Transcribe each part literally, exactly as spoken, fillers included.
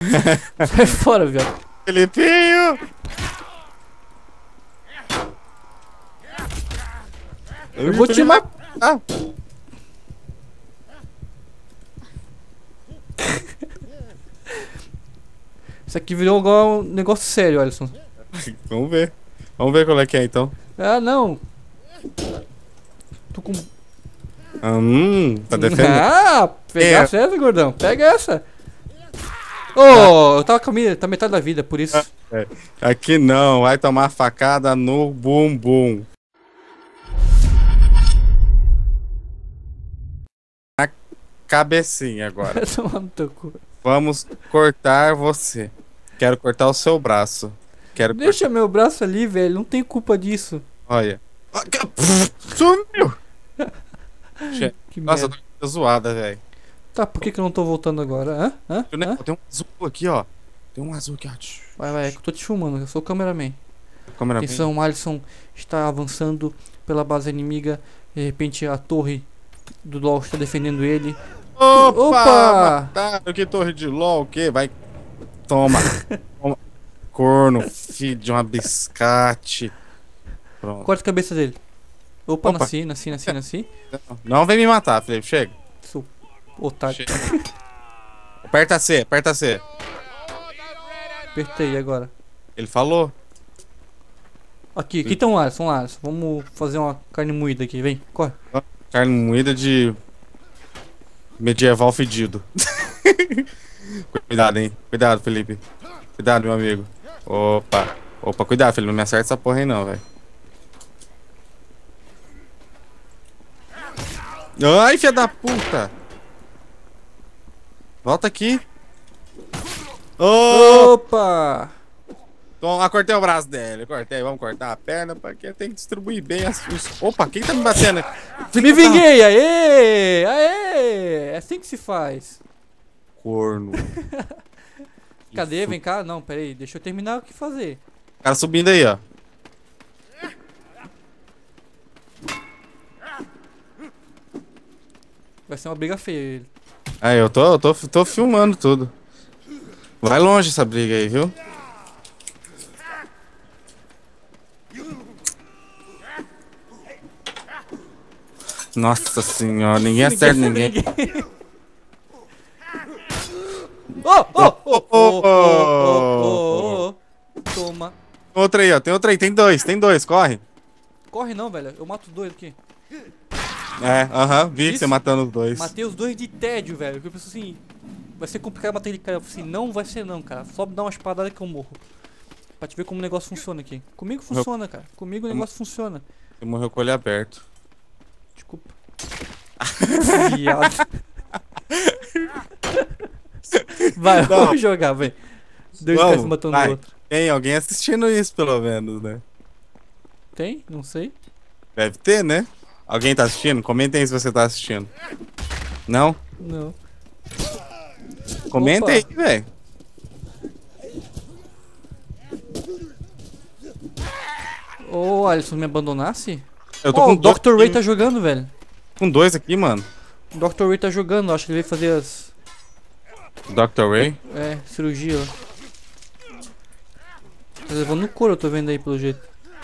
Sai fora, viado. Felipinho! Eu vou te matar. Ah. Isso aqui virou igual um negócio sério, Alisson. Vamos ver. Vamos ver qual é que é então. Ah, não. Tô com... Hum, tá defendendo. Ah, pegasse É. essa, gordão. Pega essa. Oh, eu tava com a minha, tá metade da vida, por isso. É. Aqui não, vai tomar facada no bumbum. Na cabecinha agora. Vai tomar no teu cu. Vamos cortar você. Quero cortar o seu braço. Quero Deixa meu braço ali, velho. Não tem culpa disso. Olha. Sumiu! Que Nossa, merda. eu tô zoada, velho. Tá, por que que eu não tô voltando agora? Hã? Hã? Hã? Tem um azul aqui, ó. Tem um azul aqui, ó. Vai, vai, é que eu tô te filmando. Eu sou o cameraman. Câmera bem. Atenção, Alisson está avançando pela base inimiga. De repente a torre do LoL está defendendo ele. Opa! Opa! Mataram, que torre de LOL, o quê? Vai. Toma. Toma. Corno, filho de uma biscate. Pronto. Corta a cabeça dele. Opa, Opa. nasci, nasci, nasci, nasci. Não vem me matar, Felipe. Chega. Sou otário. Chega. Aperta C, aperta C. Apertei agora. Ele falou. Aqui, aqui tem um Alisson, um Alisson. Vamos fazer uma carne moída aqui, vem, corre. Carne moída de medieval fedido. Cuidado, hein? Cuidado, Felipe. Cuidado, meu amigo. Opa. Opa, cuidado, Felipe. Não me acerta essa porra aí, não, velho. Ai, filha da puta. Volta aqui. Ô! Opa! Toma, cortei o braço dele. Cortei, vamos cortar a perna, porque tem que distribuir bem as... os... Opa, quem tá me batendo? Me vinguei, aê! Aê! É assim que se faz. Corno. Cadê? Vem cá. Não, pera aí. Deixa eu terminar o que fazer. O cara subindo aí, ó. Vai ser uma briga feia ele. Aí, eu tô, eu tô, tô filmando tudo. Vai longe essa briga aí, viu? Nossa senhora, ninguém acerta ninguém. Oh, oh, oh, oh, oh, oh, oh, oh. Toma. Outra aí, ó. Tem outra aí, tem dois, tem dois, corre. Corre não, velho. Eu mato os dois aqui. É, aham, vi Isso? você matando os dois. Matei os dois de tédio, velho. Eu penso assim, vai ser complicado matar ele, cara. Eu falei assim, não vai ser não, cara. Só me dá uma espadada que eu morro. Pra te ver como o negócio funciona aqui. Comigo funciona, cara. Comigo o negócio funciona. Você morreu com o olho aberto. Desculpa. Viado. Vai, Não. vamos jogar, vem. Dois Vamos, caras matando vai. o outro. Tem alguém assistindo isso, pelo menos, né? Tem? Não sei. Deve ter, né? Alguém tá assistindo? Comentem aí se você tá assistindo. Não? Não. Comenta Opa. aí, velho. Ô, Alisson, me abandonasse? Eu tô Ó, com o doutor dois Ray aqui, tá jogando, velho. com dois aqui, mano. O doutor Ray tá jogando, acho que ele veio fazer as... doutor Ray? É, cirurgia, ó. Tá levando no couro, eu tô vendo aí, pelo jeito.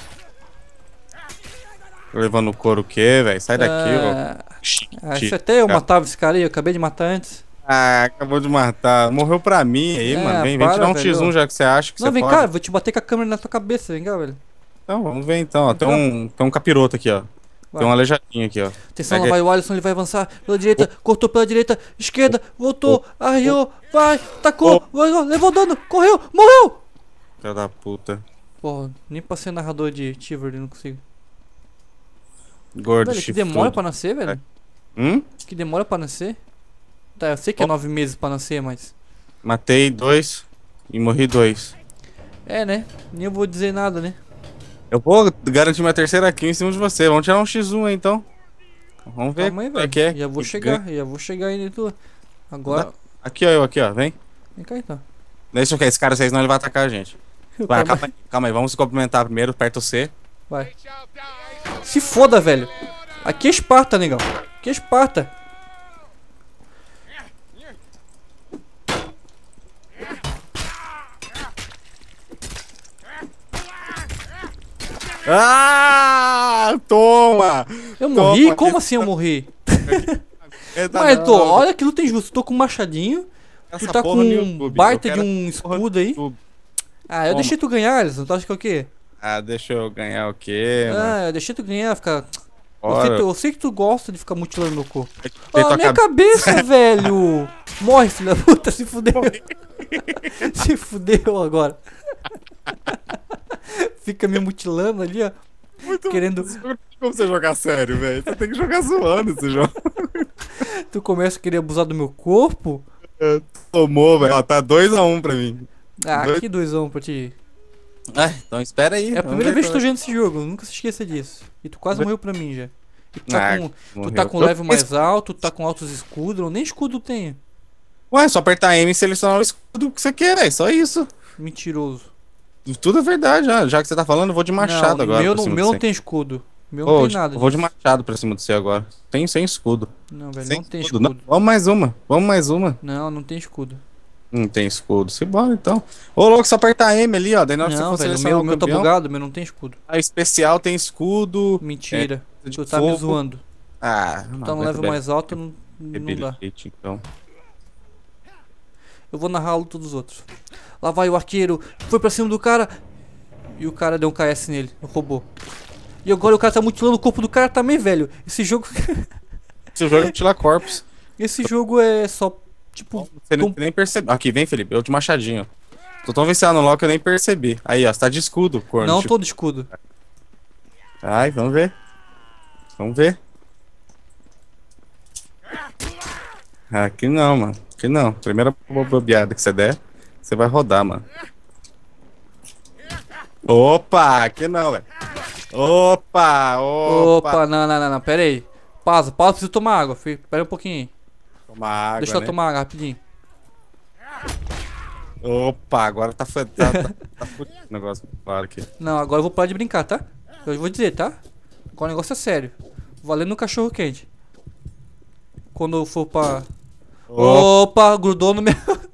Levando o couro o quê, velho? Sai daqui, Ah, ó. acho que até eu matava esse cara aí, eu acabei de matar antes. Ah, acabou de matar. Morreu pra mim aí, É, mano. Vem, vem para, te dar um velho. X um já que você acha que Não, você vem pode. cá, eu vou te bater com a câmera na tua cabeça, vem cá, velho. Então, vamos ver então, ó. Tem um, tem um capiroto aqui, ó. Vai. Tem um aleijadinho aqui, ó. Atenção, lá Pega vai o Alisson, ele vai avançar pela direita, cortou pela direita, esquerda, voltou, arriou, vai, tacou, vai, levou dano, correu, morreu! Filha da puta. Porra, nem pra ser narrador de Chivalry, não consigo. Gordo, Velho, que chifrudo. demora pra nascer, velho. Hum? Que demora pra nascer. Tá, eu sei que é Oh. nove meses pra nascer, mas... Matei dois e morri dois. É, né? Nem eu vou dizer nada, né? Eu vou garantir minha terceira kill em cima de você. Vamos tirar um X um aí, então. Vamos ver Calma aí, como é velho. que é. Já vou chegar, já vou chegar aí dentro. Agora... Aqui, ó, eu aqui, ó. Vem. Vem cá então. Deixa eu ver esse cara, vocês não ele vai atacar a gente. Vai, Calma- calma aí, calma aí. Vamos se cumprimentar primeiro. Aperta o C. Vai. Se foda, velho. Aqui é Esparta, negão. Aqui é Esparta. Ah, toma! Eu morri? Toma, Como que- assim eu morri? Eita, Mas, não. tô, olha que luta injusta. Tô com um machadinho. Essa Tu tá com porra no um YouTube, baita eu de quero um essa porra no escudo aí. YouTube. Ah, eu Toma. deixei tu ganhar, Alisson. Tu acha que é o quê? Ah, deixa eu ganhar o quê, mano? Ah, eu deixei tu ganhar, ficar. Eu sei, Bora. tu- eu sei que tu gosta de ficar mutilando meu corpo. Tem Ah, tua minha cabe- cabeça, velho! Morre, filha da puta, se fudeu. Se fudeu agora. Fica me mutilando ali, ó. Muito Querendo. Não tem como você jogar sério, velho. Você tem que jogar zoando esse jogo. Tu começa a querer abusar do meu corpo. Tomou, velho. Ó, tá dois a um pra mim. Ah, Dois- que doisão pra ti. Ah, então espera aí. É a primeira vez que tô jogando esse jogo, nunca se esqueça disso. E tu quase morreu pra mim já. E tu tá Ah, com, tu morreu. tá com Eu- level mais alto, tu tá com altos escudos, eu nem escudo tenho. Ué, só apertar M e selecionar o escudo que você quer, velho. Só isso. Mentiroso. Tudo é verdade, já. Já que você tá falando, eu vou de machado não, agora. meu pra não, cima meu de não você. tem escudo. Meu Ô, não tem nada. eu vou de disso. machado pra cima de você agora. Tem sem escudo. Não, velho, Sem não tem escudo. escudo. Não, vamos mais uma. Vamos mais uma. Não, não tem escudo. Não tem escudo. Se bora então. Ô, louco, só apertar M ali, ó. Daí na hora que Não, você for velho, o selecionar meu, o meu tá campeão, bugado, o meu não tem escudo. a especial tem escudo. Mentira. é, de Tu tá me fogo. zoando. Ah, não Tá no aguento level bem. mais alto, não, não dá. Ability, então. Eu vou narrar a luta dos outros. Lá vai o arqueiro, foi pra cima do cara. E o cara deu um K S nele, o robô. E agora o cara tá mutilando o corpo do cara também, velho. Esse jogo. Esse jogo é Tila Corpus. Esse jogo é só. Tipo. Você nem, tom- nem percebeu. Aqui, vem, Felipe. Eu de machadinho. Tô tão viciado no LoL que eu nem percebi. Aí, ó. Você tá de escudo, corno. Não Tipo- todo escudo. Ai, vamos ver. Vamos ver. Aqui não, mano. Aqui não. Primeira bobeada que você der, você vai rodar, mano. Opa! Aqui não, velho. Opa! Opa! Opa, não, não, não, não, pera aí. Pausa, pausa, preciso tomar água, filho. Pera aí um pouquinho aí. Toma água, Deixa eu né? tomar água rapidinho. Opa, agora tá fu- tá, tá, tá fudido o negócio. Claro aqui. Não, agora eu vou parar de brincar, tá? Eu vou dizer, tá? Agora o negócio é sério. Valendo no cachorro quente. Quando eu for pra. Opa, Opa, grudou no meu.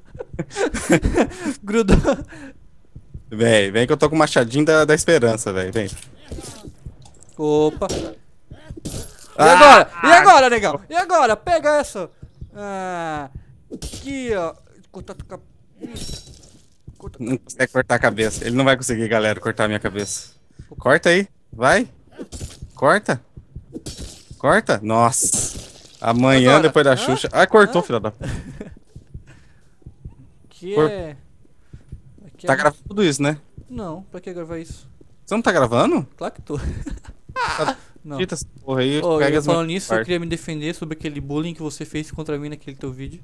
Grudou. vem, vem que eu tô com o machadinho da, da esperança, velho. Vem. Opa. E Ah! agora? E agora, negão? E agora? Pega essa. Ah, aqui, ó. Cortar tua cabeça. Corta- Não consegue cortar a cabeça. Ele não vai conseguir, galera, cortar a minha cabeça. Corta aí. Vai. Corta. Corta. Nossa. Amanhã, Agora. depois da Hã? Xuxa. Ah, cortou, Hã? filha da... Aqui Cor- é. Aqui Tá é... gravando tudo isso, né? Não, pra que gravar isso? Você não tá gravando? Claro que tô. Não. Dita essa porra aí. Ô, pega eu as falando minhas nisso, eu partes. queria me defender sobre aquele bullying que você fez contra mim naquele teu vídeo.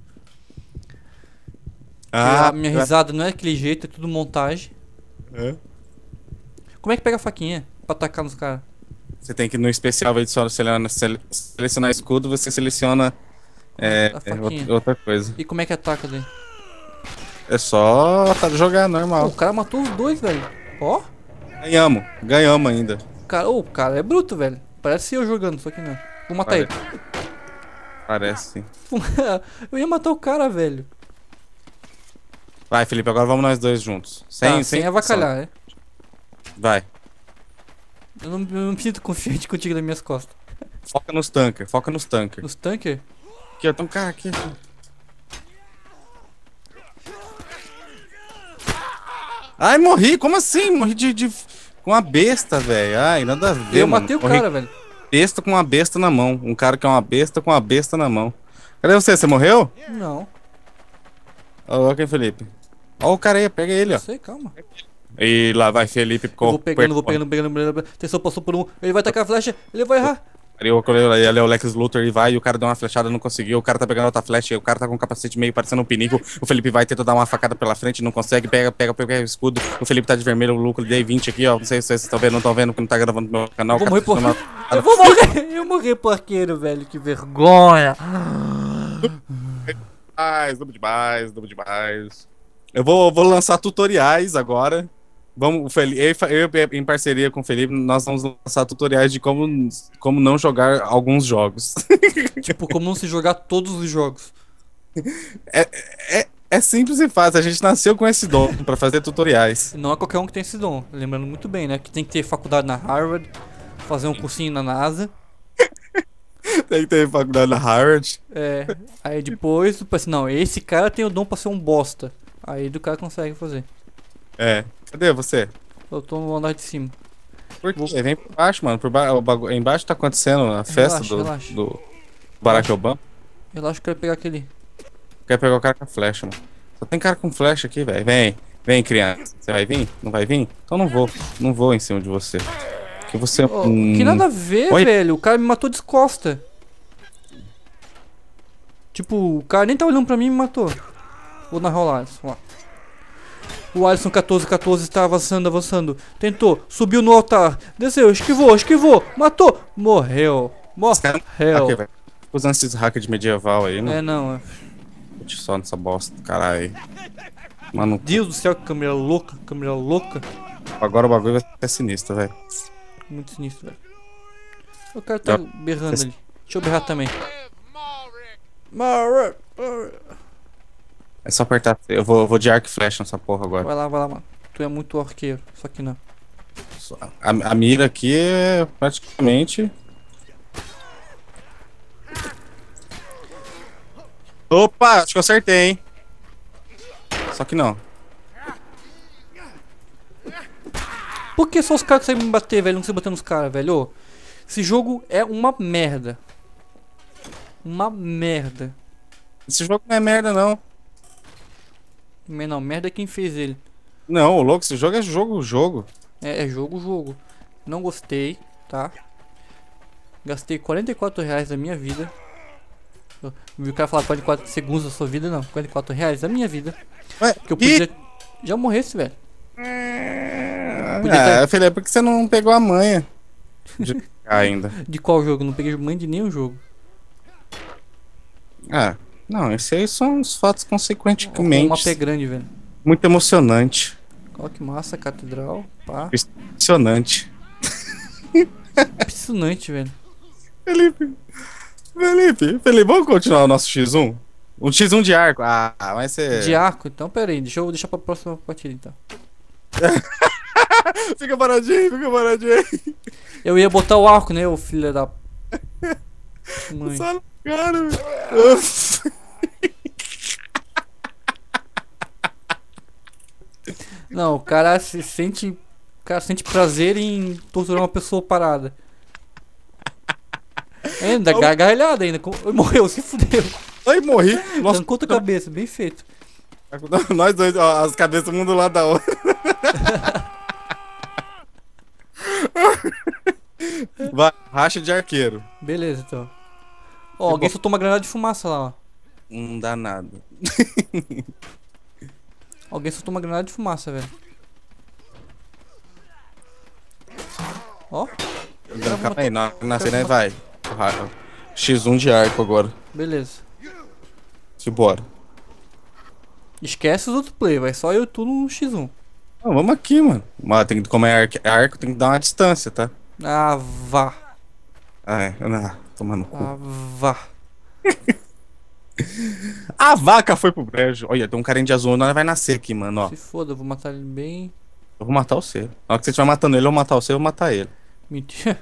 Ah, a minha risada não é daquele jeito, é tudo montagem. é. Como é que pega a faquinha pra atacar nos caras? Você tem que ir no especial, ao invés de só selecionar, sele- selecionar escudo, você seleciona é, A é, faquinha. outra- outra coisa. E como é que ataca daí? É só tá, jogar Pô, normal. o cara matou os dois, velho. Ó. Ganhamos. Ganhamos ainda. O cara, ô, o cara é bruto, velho. Parece eu jogando, só que não. Vou matar Pare- ele. Parece sim. Eu ia matar o cara, velho. Vai, Felipe, agora vamos nós dois juntos. Sem, Tá, sem avacalhar, né? Vai. Eu não, eu não me sinto confiante contigo nas minhas costas. Foca nos tanker, foca nos tanker. Nos tanker? Aqui, ó, tem um cara aqui. aqui. Ai, morri, como assim? Morri de, de- com uma besta, velho. Ai, nada a ver, Eu mano. matei o Morri cara, velho. besta com uma besta na mão. Um cara que é uma besta com uma besta na mão. Cadê você? Você morreu? Não, Ó, quem, Felipe? Ó o cara aí, pega ele, ó. não sei, calma. E lá vai Felipe. Eu vou pegando, vou pegando, pegando, pegando. Atenção, passou por um. Ele vai tacar a flecha, ele vai errar. Eu colei ali é o Lex Luthor e vai, e o cara deu uma flechada, não conseguiu. O cara tá pegando outra flecha, o cara tá com um capacete meio parecendo um pinico. O Felipe vai tentar dar uma facada pela frente, não consegue, pega, pega, pega o escudo. O Felipe tá de vermelho, o Luco, dei vinte aqui, ó. Não sei se vocês estão vendo, não estão vendo, porque não tá gravando no meu canal. Eu vou O morrer cara por. tá tomando- Eu vou morrer! Eu morri pro arqueiro, velho, que vergonha! demais, double demais, double demais. Eu vou, vou lançar tutoriais agora. Vamos, o Felipe, eu, eu, em parceria com o Felipe, nós vamos lançar tutoriais de como, como não jogar alguns jogos. Tipo, como não se jogar todos os jogos. É simples e fácil, a gente nasceu com esse dom pra fazer tutoriais. Não é qualquer um que tem esse dom. Lembrando muito bem, né? Que tem que ter faculdade na Harvard, fazer um cursinho na NASA. Tem que ter faculdade na Harvard. É. Aí depois, tu pensa, não, esse cara tem o dom pra ser um bosta. Aí do cara consegue fazer. É. Cadê você? Eu tô no andar de cima. Por quê? Vem por baixo, mano. Por ba... o bagu... Embaixo tá acontecendo a festa Relaxa, do, relaxa. do Barack Obama. Relaxa que eu quero pegar aquele. Quer pegar o cara com a flecha, mano. Só tem cara com flecha aqui, velho. Vem, vem, criança. Você vai vir? Não vai vir? Então não vou. Não vou em cima de você. Porque você é Oh, um... que nada a ver, Oi? velho. O cara me matou de costa. Tipo, o cara nem tá olhando pra mim e me matou. Vou narrar o Alisson, ó. O Alisson catorze catorze está avançando, avançando. Tentou, subiu no altar. Desceu, esquivou, esquivou. Matou. Morreu. Cara... Morreu. Aqui, velho. Usando esses hackers de medieval aí, né? É, não. É... Putz, só nessa bosta, caralho. Mano, Deus do céu, que câmera louca, câmera louca. agora o bagulho vai ser sinistro, velho. Muito sinistro, velho. O cara tá berrando ali. Deixa eu berrar também. É só apertar. Eu vou, eu vou de arco e flecha nessa porra agora. Vai lá, vai lá, mano. Tu é muito arqueiro, só que não. A, a mira aqui é praticamente. Opa, acho que eu acertei, hein? Só que não. Por que só os caras conseguem me bater, velho? Não sei bater nos caras, velho. Ô, esse jogo é uma merda. Uma merda. Esse jogo não é merda, não. Mas não, merda é quem fez ele. Não, o louco, esse jogo é jogo, jogo. É, é jogo, jogo. Não gostei, tá? Gastei quarenta e quatro reais da minha vida. Eu vi o cara falar quarenta e quatro segundos da sua vida, não. quarenta e quatro reais da minha vida. Ué, Que eu podia. Já morresse, velho. Podia Ah, ter- filho, é porque você não pegou a manha de jogar ainda. De qual jogo? Não peguei mãe de nenhum jogo. Ah, não, esse aí são os fatos O consequentemente mapa é grande, velho. muito emocionante. Olha que massa, catedral. Pá. Impressionante. Impressionante, velho. Felipe, Felipe, Felipe, vamos continuar o nosso xis um? Um xis um de arco. Ah, vai ser. De arco, então pera aí. Deixa eu deixar pra próxima partida, então. Fica paradinho, fica paradinho aí. Eu ia botar o arco, né, ô filho da. Mãe. Só no cara. Não, o cara se sente. O cara sente prazer em torturar uma pessoa parada. Ainda, gargalhada ainda. com- Morreu, se fudeu. Ai, morri. Nossa, Arrancou tua cabeça, bem feito. nós dois, ó, as cabeças um do lado da outra. Vai, racha de arqueiro. Beleza, então. Ó, alguém soltou uma granada de fumaça lá, ó. Não dá nada. Alguém soltou uma granada de fumaça, velho. Ó, Não, calma aí, não, nascer, né? Vai. xis um de arco agora. beleza. Simbora. Esquece os outros play, vai só eu e tu no xis um. Não, vamos aqui, mano. Mas tem que, como é arco, arco, tem que dar uma distância, tá? Ah, vá. Ah, é. Ah, tomando cu. Ah, vá. A vaca foi pro brejo. Olha, tem um carinha de azul, nós vai nascer aqui, mano, ó. Se foda, eu vou matar ele bem. Eu vou matar você. Na hora que você estiver matando ele, eu vou matar você, eu vou matar ele. Mentira.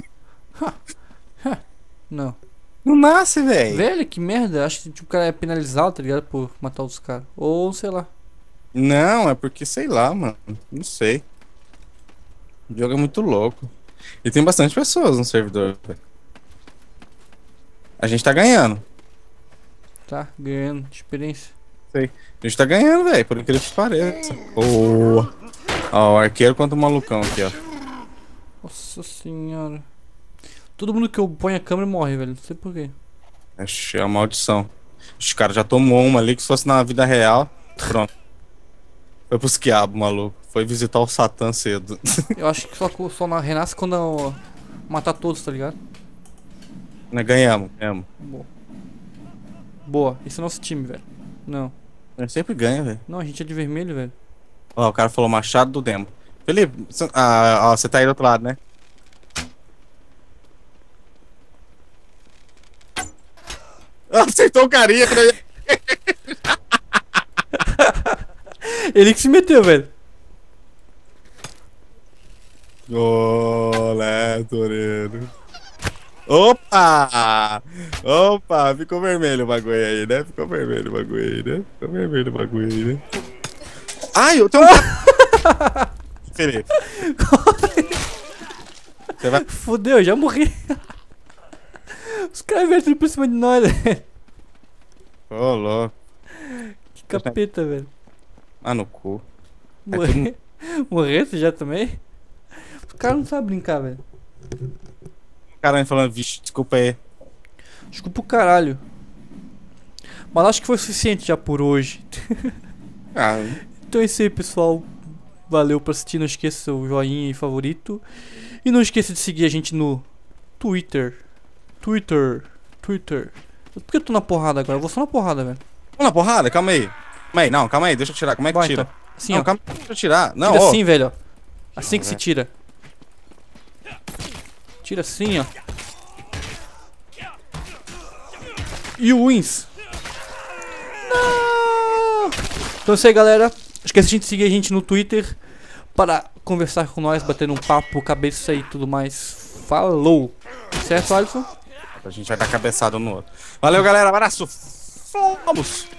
Não. Não nasce, velho. Velho, que merda. Acho que tipo, o cara é penalizado, tá ligado? Por matar os caras. Ou sei lá. Não, é porque, sei lá, mano. Não sei. O jogo é muito louco. E tem bastante pessoas no servidor, velho. A gente tá ganhando. Tá, ganhando experiência. Sei. A gente tá ganhando, velho, por incrível que pareça. Boa. Ó, o arqueiro contra o malucão aqui, ó. Nossa senhora. Todo mundo que eu ponho a câmera morre, velho. Não sei porquê. Acho é uma maldição. Os caras já tomou uma ali que se fosse na vida real. Pronto. Foi pros quiabos, maluco. Foi visitar o Satã cedo. Eu acho que só, só na renasce quando eu matar todos, tá ligado? Nós ganhamos, ganhamos. Boa. Boa. Esse é nosso time, velho. Não. A gente sempre ganha, velho. Não, a gente é de vermelho, velho. Ó, o cara falou machado do demo. Felipe, cê- ah, ó, você tá aí do outro lado, né? Acertou o carinha, né? Ele que se meteu, velho. Olé, Toreno. Opa! Opa, ficou vermelho o bagulho aí, né? Ficou vermelho o bagulho aí, né? Ficou vermelho o bagulho aí, né? Ai, eu tenho um... Felipe. Você vai... Fudeu, já morri. Os caras vieram tudo por cima de nós, velho. Ô, louco. Que capeta, velho. Ah, no cu. Morrer. Morrer, você já também? Os caras não sabem brincar, velho. Caralho, falando, vixe, desculpa aí. Desculpa o caralho. Mas acho que foi suficiente já por hoje. Ah, Então é isso aí, pessoal. Valeu por assistir. Não esqueça o joinha e favorito. E não esqueça de seguir a gente no Twitter. Twitter. Twitter. Por que eu tô na porrada agora? Eu vou só na porrada, velho. vamos na porrada, calma aí. Calma aí, não, calma aí, deixa eu tirar. Como é que Vai, tira? então. Assim, não, ó. calma aí, deixa eu tirar. Não, Tira ó. assim, velho, ó. Assim que Não, se né? tira. Tira assim, ó. E o wins. Não! Então é isso aí, galera. Esquece de seguir a gente no Twitter para conversar com nós, bater um papo, cabeça e tudo mais. Falou! Certo, Alisson? A gente vai dar cabeçada um no outro. Valeu, galera. Abraço. Vamos!